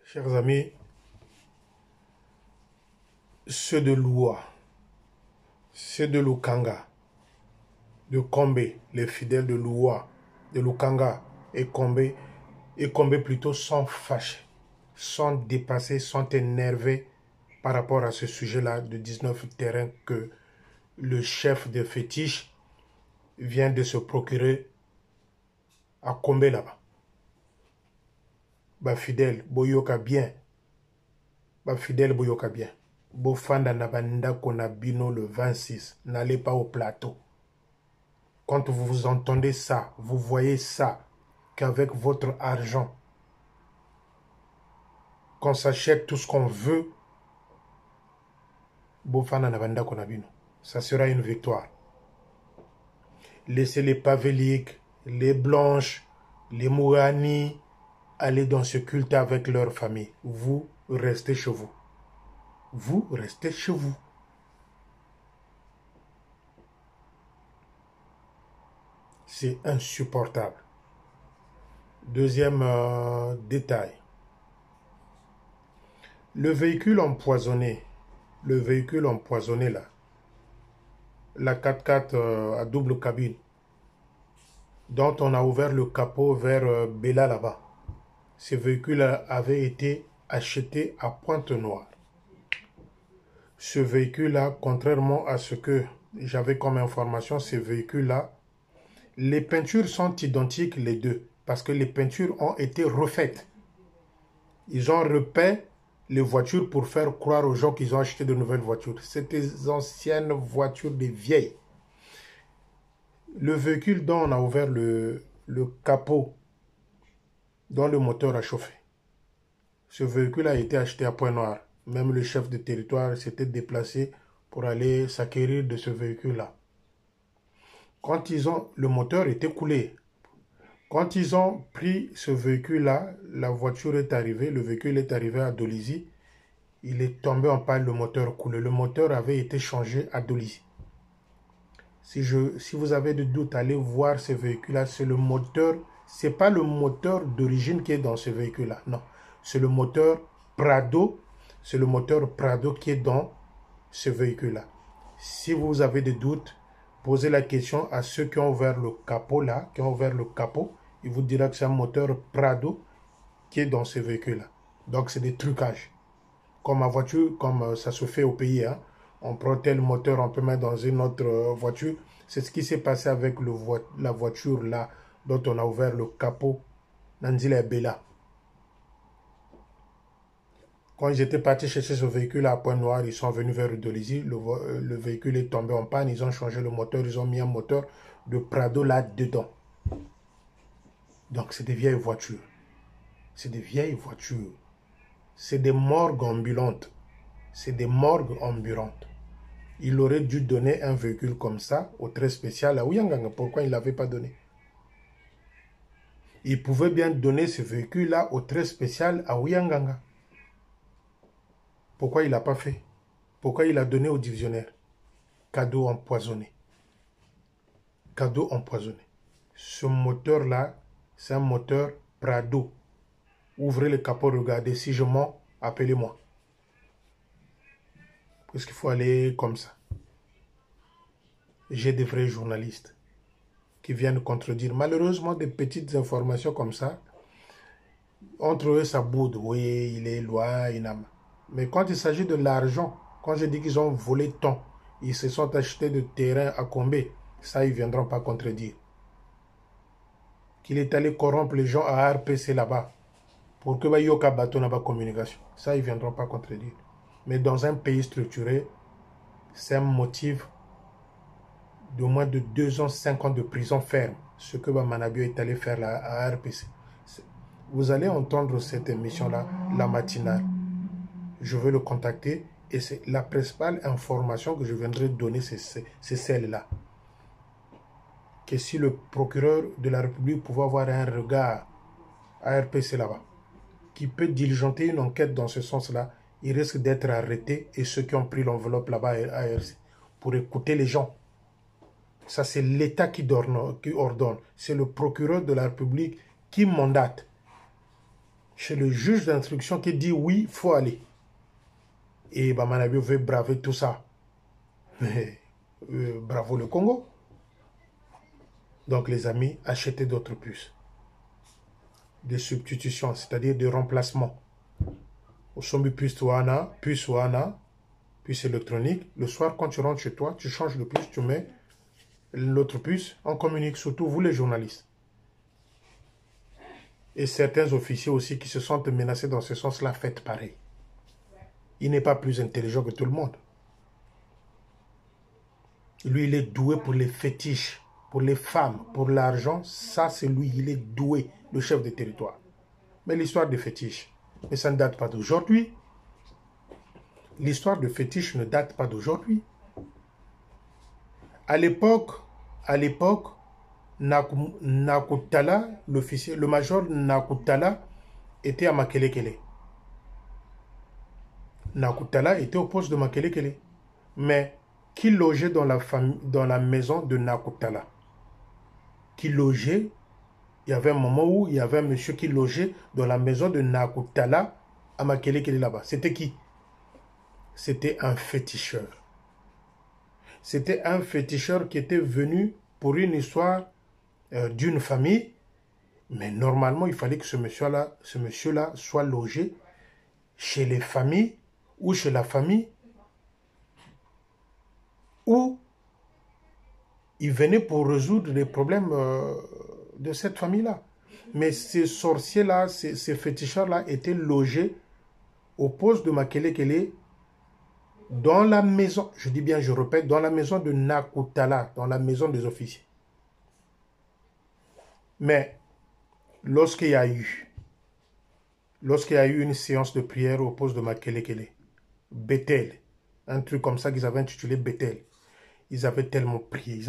Chers amis, ceux de Loua, ceux de Lukanga, de Kombe, les fidèles de Loua, de Lukanga et Kombe plutôt sont fâchés, sont dépassés, sont énervés par rapport à ce sujet-là de 19 terrains que le chef de fétiche vient de se procurer à Kombe là-bas. Bah fidèle, boyoka bien. Bah fidèle, boyoka bien. Bofanda Nabanda Konabino le 26. N'allez pas au plateau. Quand vous entendez ça, vous voyez ça, qu'avec votre argent, qu'on s'achète tout ce qu'on veut, Bofanda Nabanda Konabino. Ça sera une victoire. Laissez les Paveliques, les Blanches, les Mourani aller dans ce culte avec leur famille. Vous restez chez vous. Vous restez chez vous. C'est insupportable. Deuxième détail. Le véhicule empoisonné là, la 4x4 à double cabine, dont on a ouvert le capot vers Bella là-bas. Ce véhicule avait été acheté à Pointe-Noire. Ce véhicule-là, contrairement à ce que j'avais comme information, ce véhicule-là, les peintures sont identiques les deux, parce que les peintures ont été refaites. Ils ont repeint les voitures pour faire croire aux gens qu'ils ont acheté de nouvelles voitures. C'était des anciennes voitures, des vieilles. Le véhicule dont on a ouvert le capot, dont le moteur a chauffé, ce véhicule a été acheté à Pointe-Noire. Même le chef de territoire s'était déplacé pour aller s'acquérir de ce véhicule-là. Quand le moteur était coulé. Quand ils ont pris ce véhicule-là, la voiture est arrivée, le véhicule est arrivé à Dolisie. Il est tombé en panne, le moteur coulé. Le moteur avait été changé à Dolisie. Si vous avez des doutes, allez voir ce véhicule-là. C'est le moteur, c'est pas le moteur d'origine qui est dans ce véhicule-là. Non, c'est le moteur Prado. C'est le moteur Prado qui est dans ce véhicule-là. Si vous avez des doutes, posez la question à ceux qui ont ouvert le capot là, il vous dira que c'est un moteur Prado qui est dans ce véhicule-là. Donc c'est des trucages. Comme ma voiture, comme ça se fait au pays, hein. On prend tel moteur, on peut mettre dans une autre voiture. C'est ce qui s'est passé avec la voiture là, dont on a ouvert le capot, Nanzila Bella. Quand ils étaient partis chercher ce véhicule à Pointe-Noire, ils sont venus vers Dolisie. Le véhicule est tombé en panne. Ils ont changé le moteur. Ils ont mis un moteur de Prado là-dedans. Donc, c'est des vieilles voitures. C'est des vieilles voitures. C'est des morgues ambulantes. C'est des morgues ambulantes. Il aurait dû donner un véhicule comme ça au très spécial à Ouyanganga. Pourquoi il ne l'avait pas donné? Il pouvait bien donner ce véhicule-là au très spécial à Ouyanganga. Pourquoi il n'a pas fait? Pourquoi il a donné au divisionnaire? Cadeau empoisonné. Cadeau empoisonné. Ce moteur-là, c'est un moteur Prado. Ouvrez le capot, regardez. Si je mens, appelez-moi. Parce qu'il faut aller comme ça. J'ai des vrais journalistes qui viennent contredire. Malheureusement, des petites informations comme ça, entre eux, ça boude. Oui, il est loin, il n'a... Mais quand il s'agit de l'argent, quand je dis qu'ils ont volé tant, ils se sont achetés de terrain à Kombe, ça, ils ne viendront pas contredire. Qu'il est allé corrompre les gens à RPC là-bas, pour que Yoka Bato n'a pas communication. Ça, ils ne viendront pas contredire. Mais dans un pays structuré, c'est un motif de moins de 2 ans, 5 ans de prison ferme, ce que Manabio est allé faire là, à RPC. Vous allez entendre cette émission-là, la matinale. Je vais le contacter et c'est la principale information que je viendrai donner, c'est celle-là. Que si le procureur de la République pouvait avoir un regard à RPC là-bas, qui peut diligenter une enquête dans ce sens-là, il risque d'être arrêté et ceux qui ont pris l'enveloppe là-bas à RC pour écouter les gens. Ça, c'est l'État qui ordonne. C'est le procureur de la République qui mandate. chez le juge d'instruction qui dit oui, il faut aller. Et Manabio veut braver tout ça. Mais bravo le Congo. Donc les amis, achetez d'autres puces. De substitution, c'est-à-dire de remplacement. Au sommet puce Wana, puce électronique. Le soir, quand tu rentres chez toi, tu changes de puce, tu mets l'autre puce. On communique, surtout vous les journalistes. Et certains officiers aussi qui se sentent menacés dans ce sens-là, faites pareil. Il n'est pas plus intelligent que tout le monde. Lui, il est doué pour les fétiches, pour les femmes, pour l'argent. Ça, c'est lui, il est doué, le chef de territoire. Mais l'histoire des fétiches, mais ça ne date pas d'aujourd'hui. L'histoire de fétiches ne date pas d'aujourd'hui. À l'époque, Nakutala, l'officier, le major Nakutala était à Makelekele. Nakutala était au poste de Makelekele. Mais qui logeait dans la maison de Nakutala? Qui logeait, il y avait un moment où il y avait un monsieur qui logeait dans la maison de Nakutala à Makelekele là-bas. C'était qui? C'était un féticheur. C'était un féticheur qui était venu pour une histoire d'une famille, mais normalement, il fallait que ce monsieur-là soit logé chez les familles ou chez la famille où il venait pour résoudre les problèmes de cette famille-là. Mais ces sorciers-là, ces féticheurs-là étaient logés au poste de Makelekele dans la maison, je dis bien, je répète, dans la maison de Nakutala, dans la maison des officiers. Mais lorsqu'il y a eu une séance de prière au poste de Makelekele, Bethel, un truc comme ça qu'ils avaient intitulé Bethel, ils avaient tellement prié,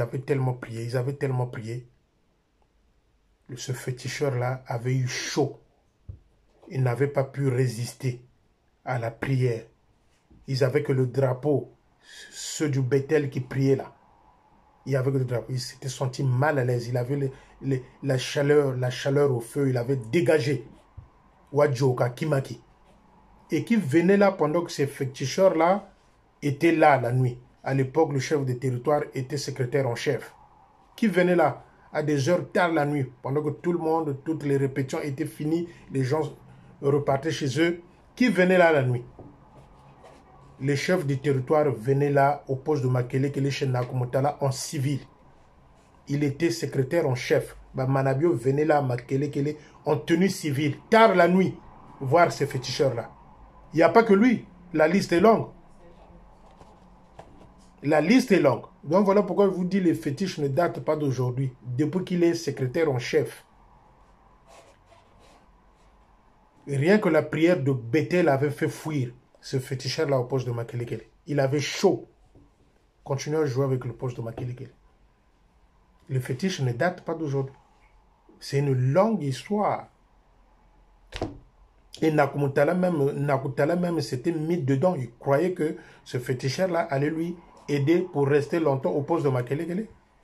ce féticheur-là avait eu chaud. Il n'avait pas pu résister à la prière. Ils avaient que le drapeau, ceux du Bethel qui priaient là. Il y avait que le drapeau. Il s'était senti mal à l'aise. Il avait la chaleur au feu. Il avait dégagé Wadjoka, Kimaki. Et qui venait là pendant que ces féticheurs-là étaient là la nuit. À l'époque, le chef de territoire était secrétaire en chef. Qui venait là à des heures tard la nuit, pendant que tout le monde, toutes les répétitions étaient finies, les gens repartaient chez eux. Qui venait là la nuit? Les chefs du territoire venaient là au poste de Makelekele chez Nakumotala en civil. Il était secrétaire en chef. Manabio venait là à Makelekele en tenue civile, tard la nuit, voir ces féticheurs-là. Il n'y a pas que lui. La liste est longue. La liste est longue. Donc voilà pourquoi je vous dis les fétiches ne datent pas d'aujourd'hui. Depuis qu'il est secrétaire en chef. Rien que la prière de Bethel avait fait fuir ce féticheur-là au poste de Makelekele. Il avait chaud. Continuez à jouer avec le poste de Makelekele. Les fétiches ne datent pas d'aujourd'hui. C'est une longue histoire. Et Nakutala même s'était mis dedans. Il croyait que ce féticheur-là allait lui aider pour rester longtemps au poste de Makelekele.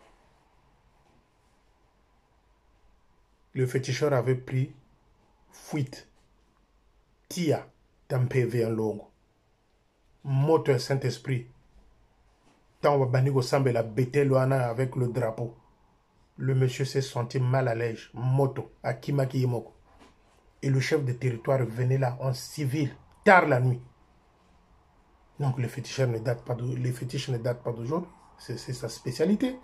Le féticheur avait pris fuite. Tia. Tampeve en longo. Moto Saint-Esprit. Tant on va banigo sambe la Beteloana avec le drapeau. Le monsieur s'est senti mal à l'aise. Moto. Akimaki Yemoko. Et le chef de territoire venait là en civil. Tard la nuit. Donc les fétiches ne datent pas d'aujourd'hui. C'est sa spécialité.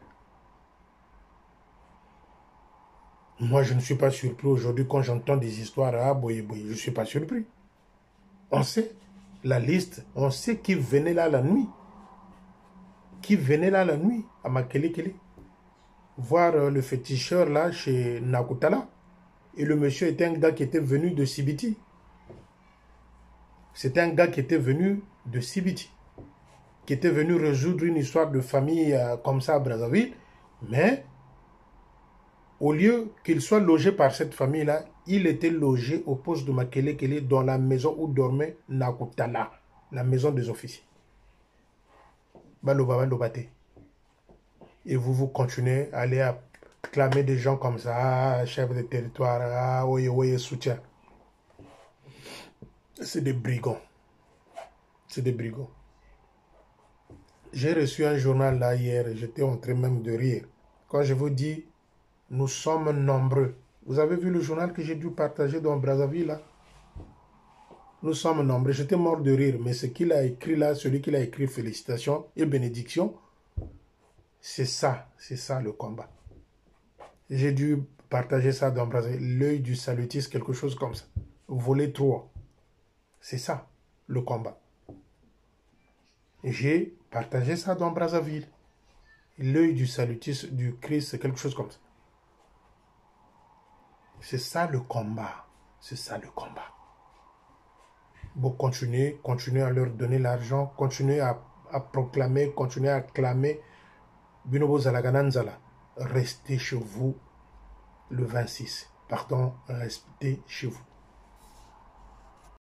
Moi, je ne suis pas surpris aujourd'hui quand j'entends des histoires à Boye. Je ne suis pas surpris. On sait la liste, on sait qui venait là la nuit. Qui venait là la nuit à Makelekele. Voir le féticheur là chez Nakutala. Et le monsieur était un gars qui était venu de Sibiti. C'était un gars qui était venu de Sibiti. Qui était venu résoudre une histoire de famille comme ça à Brazzaville. Mais au lieu qu'il soit logé par cette famille-là, il était logé au poste de Makelekele dans la maison où dormait Nakutala, la maison des officiers. Et vous continuez à aller clamer des gens comme ça, chef de territoire, oye, soutien. C'est des brigands. C'est des brigands. J'ai reçu un journal là hier et j'étais en train même de rire. Quand je vous dis, nous sommes nombreux. Vous avez vu le journal que j'ai dû partager dans Brazzaville là? Nous sommes nombreux. J'étais mort de rire, mais ce qu'il a écrit là, celui qui l'a écrit, félicitations et bénédictions, c'est ça le combat. J'ai dû partager ça dans Brazzaville. L'œil du salutiste, quelque chose comme ça. Voler 3. C'est ça, le combat. J'ai partagé ça dans Brazzaville. L'œil du salutiste du Christ, c'est quelque chose comme ça. C'est ça le combat. C'est ça le combat. Bon, continuez à leur donner l'argent, continuez à proclamer, continuez à clamer. Binobo Zalagananzala, restez chez vous le 26. Pardon, restez chez vous.